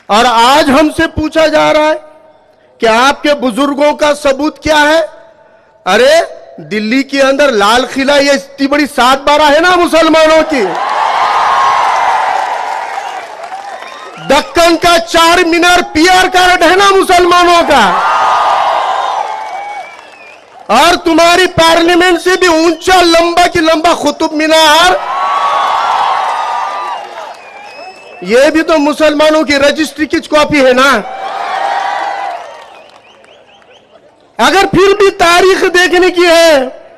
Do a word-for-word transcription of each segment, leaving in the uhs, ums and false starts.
और आज हमसे पूछा जा रहा है कि आपके बुजुर्गों का सबूत क्या है। अरे दिल्ली के अंदर लाल किला ये इतनी बड़ी सात बारह है ना मुसलमानों की। दक्कन का चार मीनार पीआर कार्ड है ना मुसलमानों का। और तुम्हारी पार्लियामेंट से भी ऊंचा लंबा की लंबा कुतुब मीनार, ये भी तो मुसलमानों की रजिस्ट्री की कॉपी है ना। अगर फिर भी तारीख देखने की है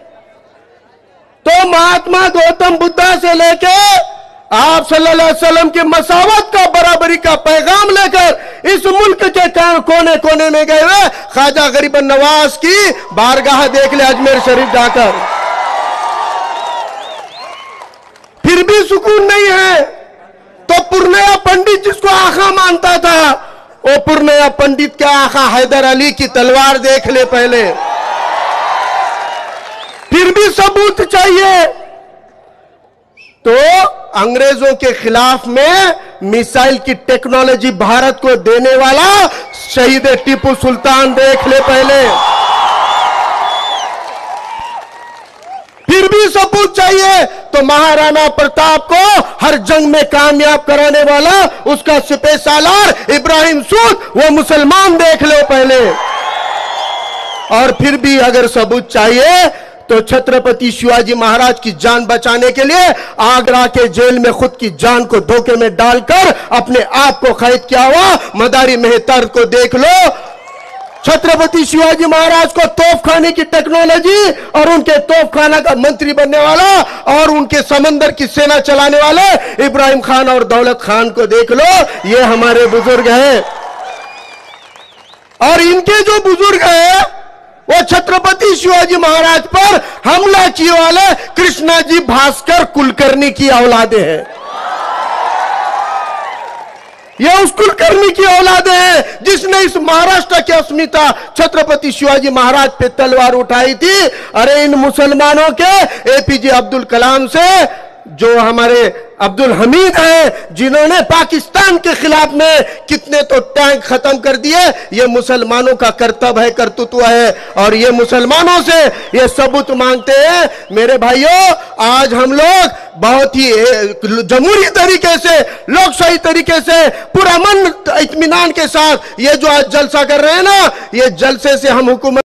तो महात्मा गौतम बुद्धा से लेके आप सल्लल्लाहु अलैहि वसल्लम के मसावत का बराबरी का पैगाम लेकर इस मुल्क के कोने कोने में गए हुए ख्वाजा गरीबन नवाज की बारगाह देख ले अजमेर शरीफ जाकर। फिर भी सुकून नहीं है तो पुरनया पंडित जिसको आखा मानता था, वो पुरनया पंडित के आखा हैदर अली की तलवार देख ले पहले। फिर भी सबूत चाहिए तो अंग्रेजों के खिलाफ में मिसाइल की टेक्नोलॉजी भारत को देने वाला शहीद टीपू सुल्तान देख ले पहले। फिर भी सबूत चाहिए तो महाराणा प्रताप को हर जंग में कामयाब कराने वाला उसका सिपह सालार इब्राहिम सूद, वो मुसलमान देख लो पहले। और फिर भी अगर सबूत चाहिए तो छत्रपति शिवाजी महाराज की जान बचाने के लिए आगरा के जेल में खुद की जान को धोखे में डालकर अपने आप को कैद किया हुआ मदारी मेहतर को देख लो। छत्रपति शिवाजी महाराज को तोपखाने की टेक्नोलॉजी और उनके तोपखाना का मंत्री बनने वाला और उनके समंदर की सेना चलाने वाले इब्राहिम खान और दौलत खान को देख लो। ये हमारे बुजुर्ग हैं। और इनके जो बुजुर्ग हैं वो छत्रपति शिवाजी महाराज पर हमला किए वाले कृष्णाजी भास्कर कुलकर्णी की औलादे हैं। ये उस कुलकर्णी की औलादे हैं जिसने इस महाराष्ट्र की अस्मिता छत्रपति शिवाजी महाराज पे तलवार उठाई थी। अरे इन मुसलमानों के एपीजे अब्दुल कलाम से जो हमारे अब्दुल हमीद हैं जिन्होंने पाकिस्तान के खिलाफ में कितने तो टैंक खत्म कर दिए, ये मुसलमानों का कर्तव्य है, कर्तृत्व है। और ये मुसलमानों से ये सबूत मांगते हैं। मेरे भाइयों, आज हम लोग बहुत ही जमहूरी तरीके से, लोकशाही तरीके से, पूरा मन इत्मीनान के साथ ये जो आज जलसा कर रहे हैं ना, ये जलसे से हम हुकूमत